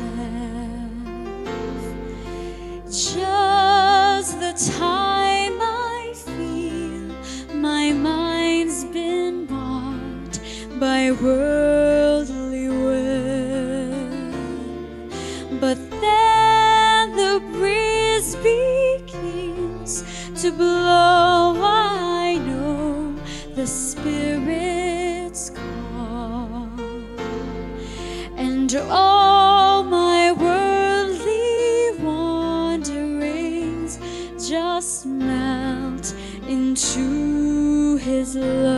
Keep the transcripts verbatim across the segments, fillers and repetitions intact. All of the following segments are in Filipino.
Just the time I feel my mind's been bought by worldly will, but then the breeze begins to blow. I know the Spirit's call, and all my worldly wanderings just melt into His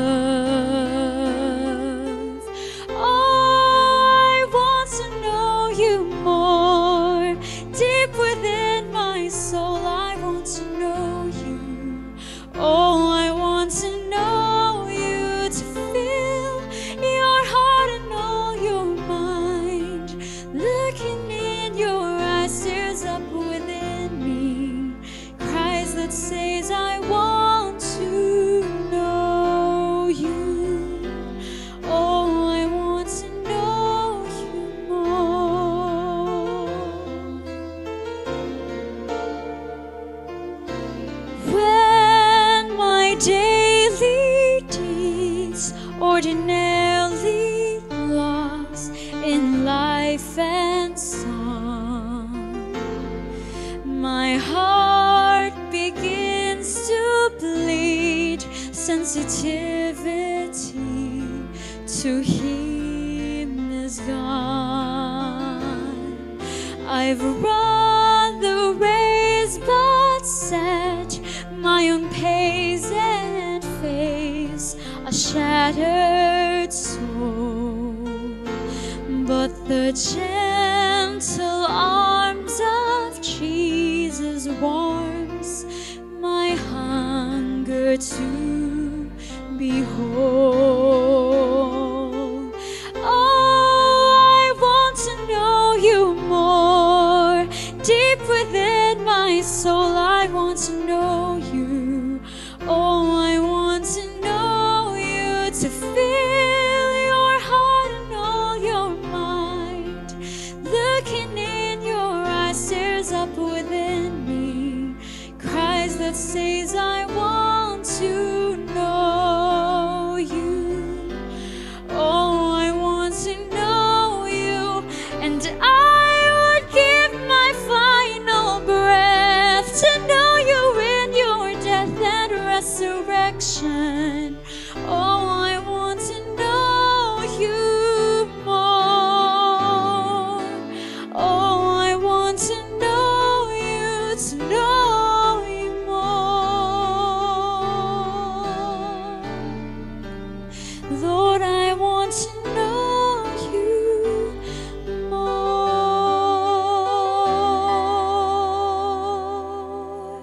love. I want to know You more, deep within my soul. I want to know You. Oh, I want to know You, to feel Your heart and all Your mind. Looking in Your eyes, tears up within me, cries that says I want to know You. Oh, I want to know You more. When my daily deeds ordinarily lost in life and song, my heart begins to bleed sensitivity to Him is gone. I've run the race but set my own pace and face a shattered soul, but the gentle arms of Jesus warms my hunger to be whole. Oh, I want to know You more, deep within my soul. I want to know You. Oh, I want to know You, to feel Your heart and all Your mind. Looking in Your eyes, tears up within me, cries that says I want to know You. Oh, I want to know You, and I would give my final breath to know You in Your death and resurrection. Oh, I want to know You more. Oh, I want to know You, to know You more. Lord, I want to know You more.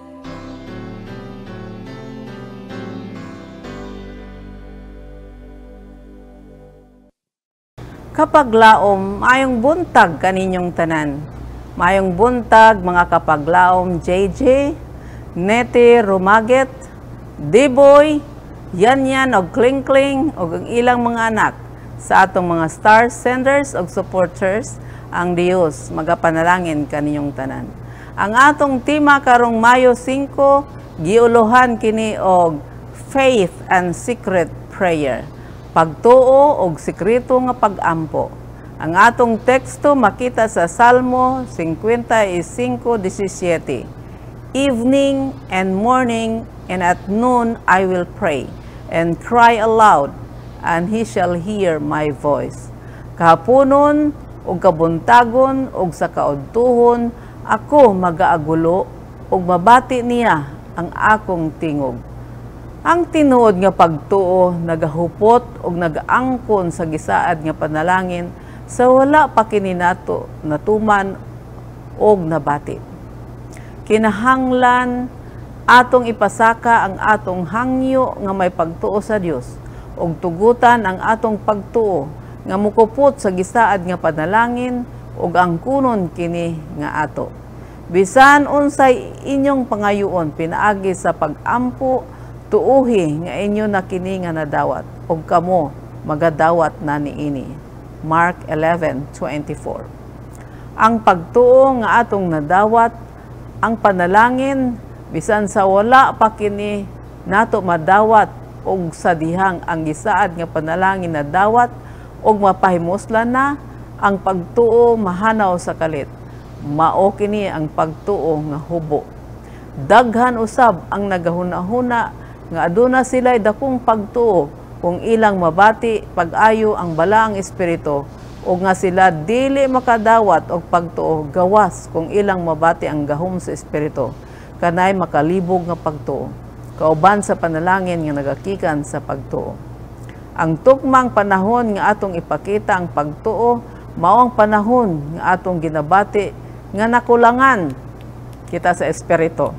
Kapag laom, mayong buntag kaninyong tanan. Mayong buntag mga kapaglaom J J, Nete Rumaget, D-Boy, Yan Yan og Kling Kling og ang ilang mga anak sa atong mga star senders og supporters. Ang Dios magapanalangin kaninyong tanan. Ang atong tema karong Mayo singko giuluhan kini og Faith and Secret Prayer, pagtuo og sikreto nga pag-ampo. Ang atong teksto makita sa Salmo fifty-five seventeen. Evening and morning and at noon I will pray and cry aloud, and He shall hear my voice. Kahaponon ug kabuntagon ug sa kaudtuhon ako magaagulo ug mabati niya ang akong tingog. Ang tinuod nga pagtuo nagahupot ug nagaangkon sa gisaad nga panalangin sa wala pa kini nato natuman og nabati. Kinahanglan atong ipasaka ang atong hangyo nga may pagtuo sa Dios ug tugutan ang atong pagtuo nga mukupot sa gisaad nga panalangin ug angkunon kini nga ato. Bisan unsay inyong pangayuon pinaagi sa pag-ampo, tuuhi nga inyo na kini nga nadawat ug kamo magadawat na niini. Mark eleven twenty-four. Ang pagtuo nga atong nadawat, ang panalangin bisan sa wala pa kini nato madawat og sa dihang ang gisaad nga panalangin na dawat og mapahimuslan na ang pagtuo mahanaw sa kalit. Mao kini ang pagtuo nga hubo. Daghan usab ang nagahuna-huna nga aduna sila'y dakong pagtuo kung ilang mabati pag-ayo ang balaang espiritu o nga sila dili makadawat og pagtuo gawas kung ilang mabati ang gahom sa espiritu kanay makalibog nga pagtuo kauban sa panalangin nga nagakikan sa pagtuo. Ang tukmang panahon nga atong ipakita ang pagtuo mao ang panahon nga atong ginabati nga nakulangan kita sa espiritu.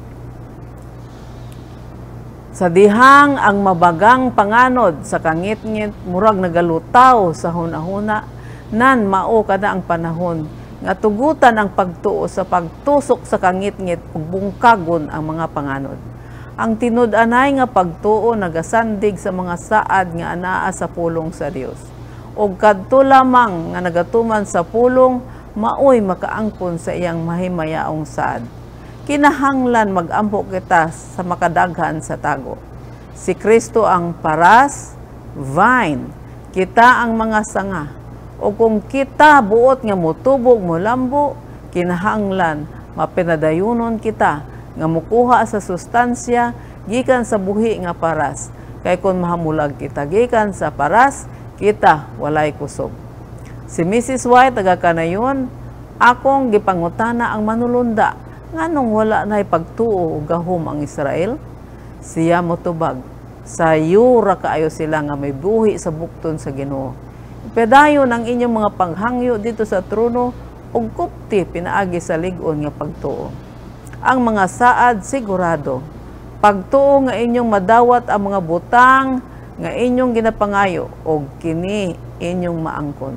Sa dihang ang mabagang panganod sa kangit-ngit murag nagalutaw sa hunahuna, nan mao kada ang panahon nga tugutan ang pagtuo sa pagtusok sa kangit-ngit ug bungkagon ang mga panganod. Ang tinud-anay nga pagtuo nagasandig sa mga saad nga anaa sa pulong sa Dios. Ug kadto lamang nga nagatuman sa pulong maoy makaangkon sa iyang mahimayaong saad. Kinahanglan mag-ampo kita sa makadaghan sa tago. Si Kristo ang paras, vine, kita ang mga sanga. O kung kita buot nga mutubog mo lambo, kinahanglan mapinadayunon kita nga mukuha sa sustansya gikan sa buhi nga paras. Kay kung mahamulag kita gikan sa paras, kita walay kusog. Si Missus White taga kanayon, akong gipangutana ang manulunda nganong wala na'y pagtuo o gahom ang Israel? Siya motubag, sayo ra kaayo sila nga may buhi sa bukton sa Ginoo. Pedayon ang inyong mga panghangyo dito sa trono ug kupti pinaagi sa lig-on nga pagtuo. Ang mga saad sigurado, pagtuo nga inyong madawat ang mga butang nga inyong ginapangayo ug kini inyong maangkon.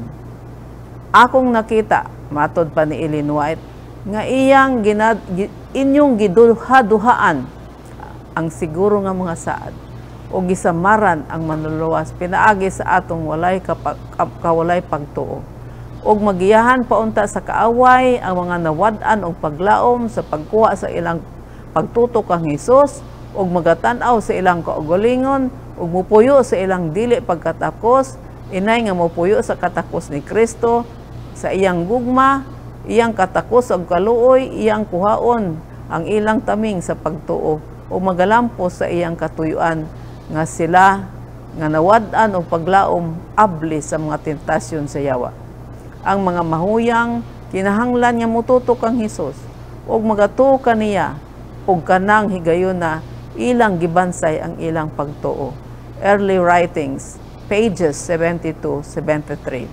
Akong nakita, matod pa ni Ellen White, nga iyang ginad, inyong giduha-duhaan ang siguro nga mga saad o gisamaran ang manluluwas pinaagi sa atong walay kapag, kawalay pagtuo og magiyahan paunta sa kaaway ang mga nawad-an og paglaom sa pagkuha sa ilang pagtutok kang Hesus og magatan-aw sa ilang kaugalingon ug mupuyo sa ilang dili pagkatakos inay nga mupuyo sa katakos ni Kristo sa iyang gugma iyang katakos og kaluoy, iyang kuhaon ang ilang taming sa pagtuo o magalampos sa iyang katuyuan nga sila nga nawad-an og paglaom abli sa mga tentasyon sa yawa. Ang mga mahuyang kinahanglan nga mututok kang Hesus og magatuo kaniya og kanang higayon na ilang gibansay ang ilang pagtuo. Early Writings, pages seventy-two seventy-three.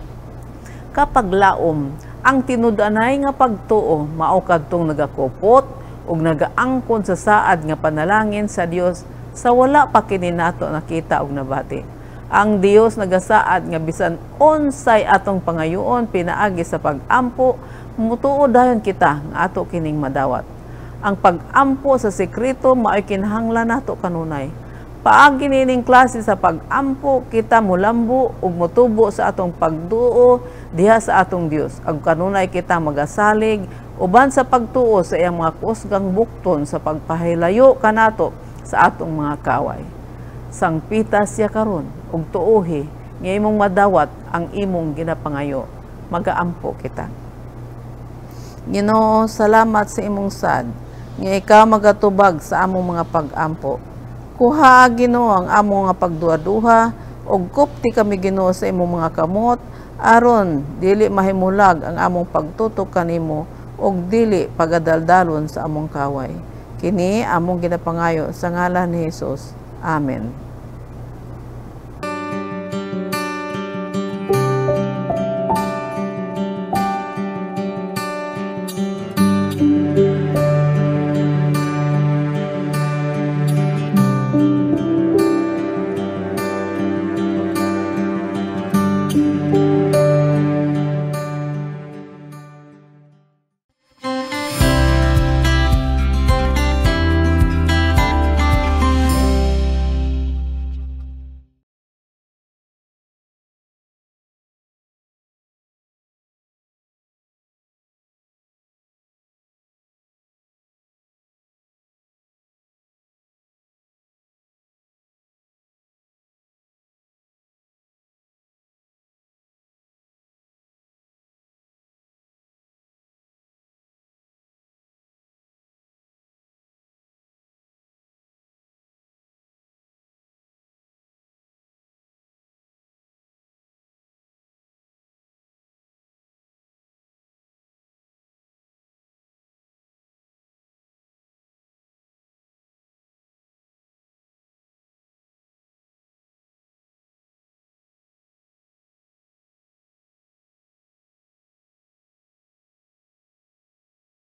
Kapag laom, ang tinud-anay nga pagtuo mao kadtong nagakupot ug nagaangkon sa saad nga panalangin sa Dios sa wala pa kini nato nakita og nabati. Ang Dios nagasaad nga bisan unsay atong pangayoon pinaagi sa pag-ampo mutuo dayon kita nga ato kining madawat. Ang pag-ampo sa sekreto mao'y kinahanglan nato kanunay. Paagi nining klase sa pag-ampo kita mulambo ug motubo sa atong pagduo diha sa atong Dios. Ang kanunay kita magasalig uban sa pagtuo sa iyang mga kusgang bukton sa pagpahilayo kanato sa atong mga kaway. Sangpita siya karon ug tuohi nga imong madawat ang imong ginapangayo. Magaampo kita. Ginoo, salamat sa imong sad nga ikaw magatubag sa among mga pag-ampo. Kuha Ginoo ang among nga pagduha-duha og kupti kami Ginoo sa imong mga kamot aron dili mahimulag ang among pagtutok kanimo og dili pagadaldalon sa among kaway. Kini among ginapangayo sa ngalan ni Hesus. Amen.